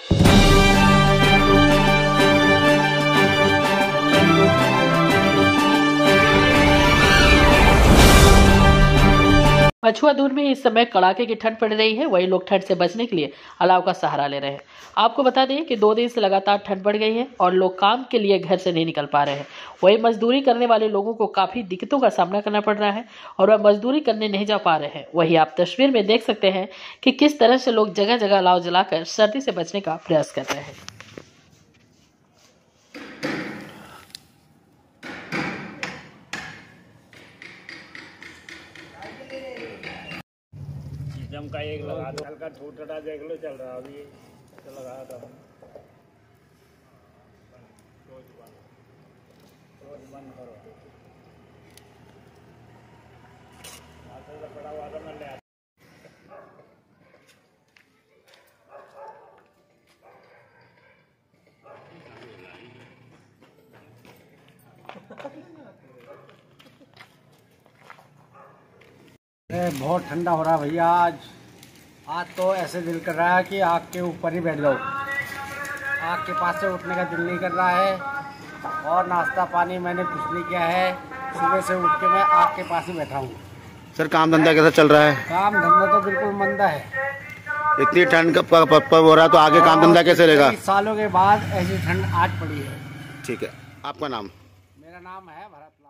मछुआदूर में इस समय कड़ाके की ठंड पड़ रही है। वही लोग ठंड से बचने के लिए अलाव का सहारा ले रहे हैं। आपको बता दें कि 2 दिन से लगातार ठंड बढ़ गई है और लोग काम के लिए घर से नहीं निकल पा रहे हैं। वही मजदूरी करने वाले लोगों को काफी दिक्कतों का सामना करना पड़ रहा है और वह मजदूरी करने नहीं जा पा रहे हैं। वही आप तस्वीर में देख सकते हैं कि किस तरह से लोग जगह जगह अलाव जलाकर सर्दी से बचने का प्रयास कर रहे हैं। जम का एक लगा दो, हल्का टूटा देख लो, चल रहा अभी तो लगाया था बंद करो पड़ा हुआ था मैं ले बहुत ठंडा हो रहा है भैया। आज तो ऐसे दिल कर रहा है कि आग के ऊपर ही बैठ जाओ। आग के पास से उठने का दिल नहीं कर रहा है और नाश्ता पानी मैंने कुछ नहीं किया है। सुबह से उठ के मैं आग के पास ही बैठा हूँ। सर काम धंधा कैसा चल रहा है? काम धंधा तो बिल्कुल मंदा है। इतनी ठंड का हो रहा है तो आगे काम धंधा कैसे रहेगा? सालों के बाद ऐसी ठंड आज पड़ी है। ठीक है, आपका नाम? मेरा नाम है भरत।